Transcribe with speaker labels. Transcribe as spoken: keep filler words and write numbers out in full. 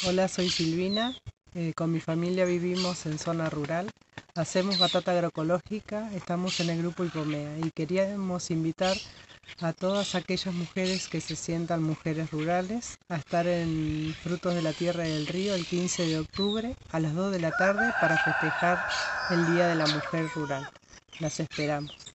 Speaker 1: Hola, soy Silvina. Eh, con mi familia vivimos en zona rural. Hacemos batata agroecológica, estamos en el grupo Ipomea y queríamos invitar a todas aquellas mujeres que se sientan mujeres rurales a estar en Frutos de la Tierra y del Río el quince de octubre a las dos de la tarde para festejar el Día de la Mujer Rural. Las esperamos.